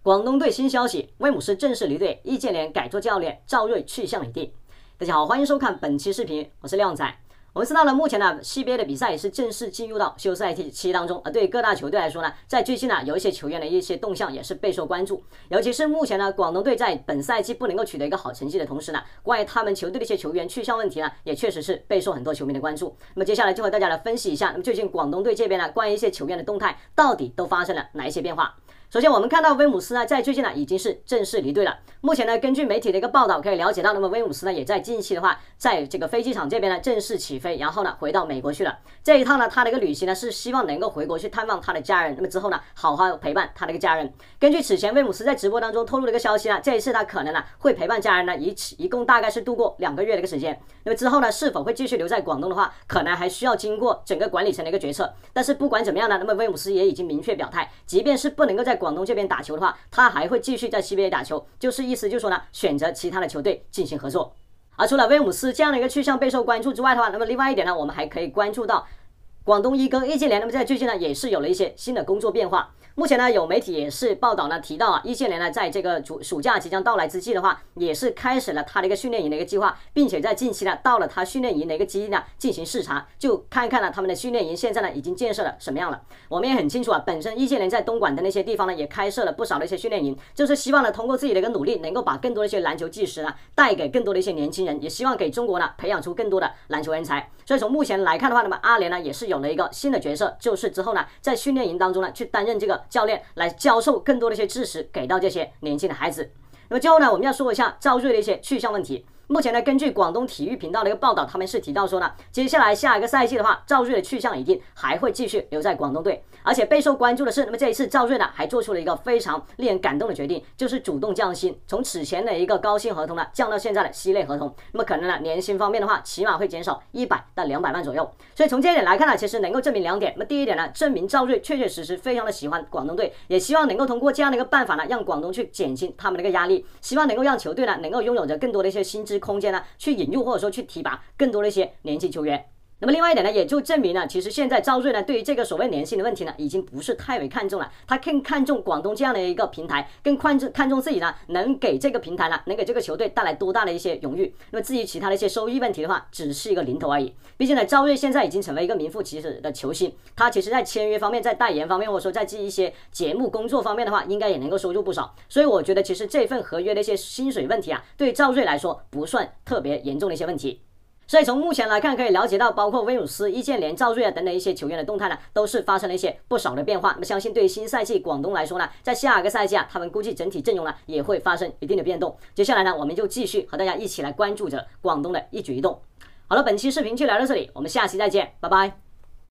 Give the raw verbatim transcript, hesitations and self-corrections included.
广东队新消息，威姆斯正式离队，易建联改做教练，赵睿去向已定。大家好，欢迎收看本期视频，我是靓仔。我们知道了，目前呢 C B A 的比赛也是正式进入到休赛期当中，而对各大球队来说呢，在最近呢有一些球员的一些动向也是备受关注，尤其是目前呢广东队在本赛季不能够取得一个好成绩的同时呢，关于他们球队的一些球员去向问题呢，也确实是备受很多球迷的关注。那么接下来就和大家来分析一下，那么最近广东队这边呢，关于一些球员的动态到底都发生了哪一些变化？首先，我们看到威姆斯呢，在最近呢已经是正式离队了。目前呢，根据媒体的一个报道可以了解到，那么威姆斯呢也在近期的话，在这个飞机场这边呢正式起飞，然后呢回到美国去了。这一趟呢，他的一个旅行呢是希望能够回国去探望他的家人，那么之后呢好好陪伴他的一个家人。根据此前威姆斯在直播当中透露的一个消息呢，这一次他可能呢会陪伴家人呢一起一共大概是度过两个月的一个时间。那么之后呢，是否会继续留在广东的话，可能还需要经过整个管理层的一个决策。但是不管怎么样呢，那么威姆斯也已经明确表态，即便是不能够在广东这边打球的话，他还会继续在 C B A 打球，就是意思就是说呢，选择其他的球队进行合作。而除了威姆斯这样的一个去向备受关注之外的话，那么另外一点呢，我们还可以关注到广东一哥易建联，那么在最近呢也是有了一些新的工作变化。目前呢，有媒体也是报道呢提到啊，易建联呢在这个暑暑假即将到来之际的话，也是开始了他的一个训练营的一个计划，并且在近期呢到了他训练营的一个基地呢进行视察，就看看了他们的训练营现在呢已经建设了什么样了。我们也很清楚啊，本身易建联在东莞的那些地方呢也开设了不少的一些训练营，就是希望呢通过自己的一个努力，能够把更多的一些篮球技术呢带给更多的一些年轻人，也希望给中国呢培养出更多的篮球人才。所以从目前来看的话，那么阿联呢也是有了一个新的角色，就是之后呢在训练营当中呢去担任这个教练，来教授更多的一些知识给到这些年轻的孩子。那么最后呢，我们要说一下赵睿的一些去向问题。目前呢，根据广东体育频道的一个报道，他们是提到说呢，接下来下一个赛季的话，赵睿的去向已定，还会继续留在广东队。而且备受关注的是，那么这一次赵睿呢，还做出了一个非常令人感动的决定，就是主动降薪，从此前的一个高薪合同呢，降到现在的 C 类合同。那么可能呢，年薪方面的话，起码会减少一百到两百万左右。所以从这一点来看呢，其实能够证明两点。那么第一点呢，证明赵睿确确实实非常的喜欢广东队，也希望能够通过这样的一个办法呢，让广东去减轻他们的一个压力，希望能够让球队呢，能够拥有着更多的一些薪资空间呢，去引入或者说去提拔更多的一些年轻球员。那么另外一点呢，也就证明了，其实现在赵睿呢，对于这个所谓年薪的问题呢，已经不是太为看重了。他更看重广东这样的一个平台，更看重看重自己呢，能给这个平台呢，能给这个球队带来多大的一些荣誉。那么至于其他的一些收益问题的话，只是一个零头而已。毕竟呢，赵睿现在已经成为一个名副其实的球星，他其实在签约方面，在代言方面，或者说在一些节目工作方面的话，应该也能够收入不少。所以我觉得，其实这份合约的一些薪水问题啊，对赵睿来说不算特别严重的一些问题。所以从目前来看，可以了解到，包括威姆斯、易建联、赵睿啊等等一些球员的动态呢，都是发生了一些不少的变化。那么相信对于新赛季广东来说呢，在下一个赛季啊，他们估计整体阵容呢也会发生一定的变动。接下来呢，我们就继续和大家一起来关注着广东的一举一动。好了，本期视频就聊到这里，我们下期再见，拜拜。